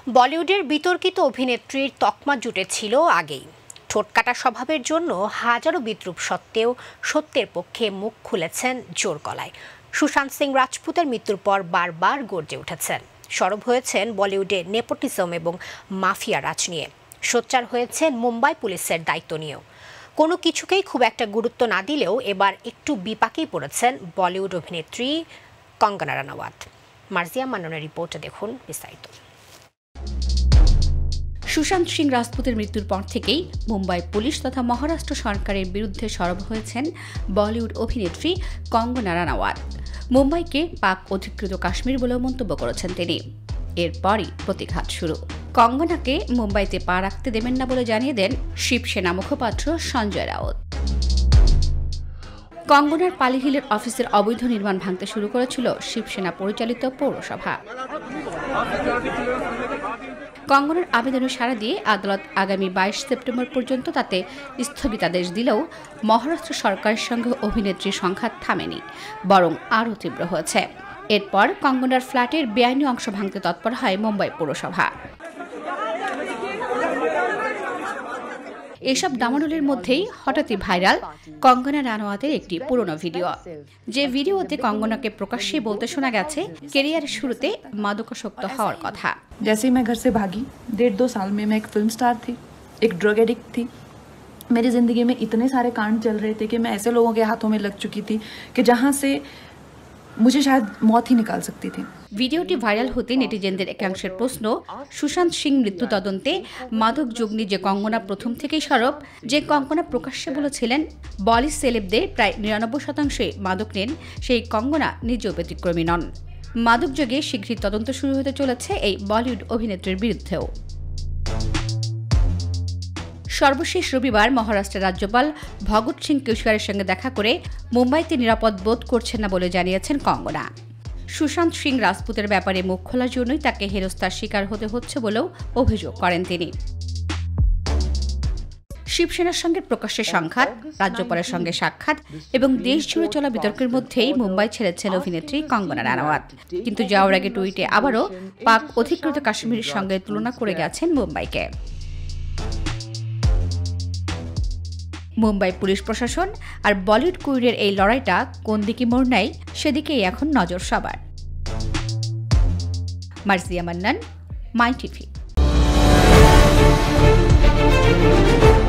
বলিউডের বিতর্কিত অভিনেত্রীর তকমা জুটেছিল আগেই। ঠোঁটকাটা স্বভাবের জন্য হাজারো বিদ্রূপ সত্ত্বেও সত্যের পক্ষে মুখ খুলেছেন জোর গলায়। সুশান্ত সিং রাজপুতের মৃত্যুর পর বারবার গর্জে উঠেছেন। সরব হয়েছেন বলিউডে নেপোটিজম এবং মাফিয়া রাজ নিয়ে। সোচ্চার হয়েছেন মুম্বাই পুলিশের দায়িত্ব নিয়েও। কোনো কিছুকেই খুব একটা গুরুত্ব না দিলেও এবার একটু বিপাকেই পড়েছেন বলিউড অভিনেত্রী কঙ্গনা রানাওয়াত। মার্জিয়া মান্নানের রিপোর্টে দেখুন বিস্তারিত। সুশান্ত সিং রাজপুতের মৃত্যুর পর থেকেই মুম্বাই পুলিশ তথা মহারাষ্ট্র সরকারের বিরুদ্ধে সরব হয়েছেন বলিউড অভিনেত্রী কঙ্গনা রানাওয়াত। মুম্বাইকে পাক অধিকৃত কাশ্মীর বলেও মন্তব্য করেছেন তিনি। এরপরই প্রতিঘাত শুরু। কঙ্গনাকে মুম্বাইতে পা রাখতে দেবেন না বলে জানিয়ে দেন শিবসেনা মুখপাত্র সঞ্জয় রাউত। কঙ্গনার পালিহিলের অফিসের অবৈধ নির্মাণ ভাঙতে শুরু করেছিল শিবসেনা পরিচালিত পৌরসভা। কঙ্গনার আবেদনে সাড়া দিয়ে আদালত আগামী 22 সেপ্টেম্বর পর্যন্ত তাতে স্থগিতাদেশ দিলেও মহারাষ্ট্র সরকারের সঙ্গে অভিনেত্রীর সংঘাত থামেনি, বরং আরও তীব্র হয়েছে। এরপর কঙ্গনার ফ্ল্যাটের বেআইনি অংশ ভাঙতে তৎপর হয় মুম্বাই পৌরসভা। এসব ডামাডোলের মধ্যেই হঠাৎই ভাইরাল কঙ্গনা রানাওয়াতের একটি পুরনো ভিডিও, যে ভিডিওতে কঙ্গনাকে প্রকাশ্যে বলতে শোনা গেছে ক্যারিয়ারের শুরুতে মাদকাসক্ত হওয়ার কথা। जैसे ही मैं घर से भागी 1.5-2 साल में मैं एक फिल्म स्टार थी, एक ड्रग एडिक्ट थी। मेरी जिंदगी में इतने सारे कांड चल रहे थे कि मैं ऐसे लोगों के हाथों में लग चुकी थी कि जहां से मुझे शायद मौत ही निकाल सकती थी। ভিডিওটি ভাইরাল হতে নেটিজেনদের একাংশের প্রশ্ন, সুশান্ত সিং মৃত্যু তদন্তে মাদক যুগ্নি যে কঙ্গনা প্রথম থেকেই সরব, যে কঙ্গনা প্রকাশ্যে বলেছিলেন বলিউড সেলেবদের প্রায় 99% মাদক নেন, সেই কঙ্গনা নিজেও ব্যতিক্রমী নন। মাদক যোগে শীঘ্রই তদন্ত শুরু হতে চলেছে এই বলিউড অভিনেত্রীর বিরুদ্ধেও। সর্বশেষ রবিবার মহারাষ্ট্রের রাজ্যপাল ভগৎ সিং কোশিয়ারির সঙ্গে দেখা করে মুম্বাইতে নিরাপদ বোধ করছেন না বলে জানিয়েছেন কঙ্গনা। সুশান্ত সিং রাজপুতের ব্যাপারে মুখ খোলার জন্যই তাকে হেনস্থার শিকার হতে হচ্ছে বলেও অভিযোগ করেন তিনি। শিবসেনার সঙ্গে প্রকাশ্যে সংঘাত, রাজ্যপালের সঙ্গে সাক্ষাৎ এবং দেশ জুড়ে চলা বিতর্কের মধ্যেই মুম্বাই ছেড়েছেন অভিনেত্রী কঙ্গনা রানাওয়াত। কিন্তু যাওয়ার আগে টুইটে আবারও পাক অধিকৃত কাশ্মীরের সঙ্গে তুলনা করে গেছেন মুম্বাইকে। মুম্বাই পুলিশ প্রশাসন আর বলিউড কুইনের এই লড়াইটা কোন দিকে মোড় নেয়, সেদিকেই এখন নজর সবার। Marzia Mannan, my TV.